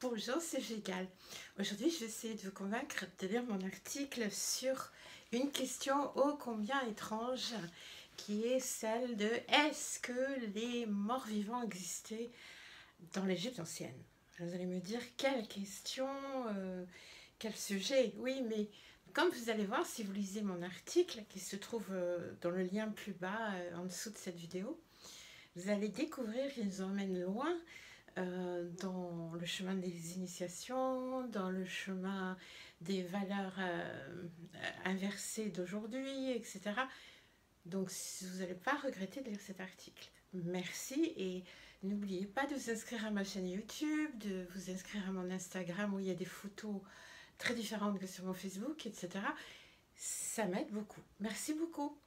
Bonjour, c'est Gégal. Aujourd'hui, je vais essayer de vous convaincre de lire mon article sur une question ô combien étrange, qui est celle de est-ce que les morts vivants existaient dans l'Égypte ancienne? Vous allez me dire, quelle question, quel sujet? Oui, mais comme vous allez voir si vous lisez mon article, qui se trouve dans le lien plus bas, en dessous de cette vidéo, vous allez découvrir qu'il nous emmène loin dans le chemin des initiations, dans le chemin des valeurs inversées d'aujourd'hui, etc. Donc vous n'allez pas regretter de lire cet article. Merci et n'oubliez pas de vous inscrire à ma chaîne YouTube, de vous inscrire à mon Instagram où il y a des photos très différentes que sur mon Facebook, etc. Ça m'aide beaucoup. Merci beaucoup.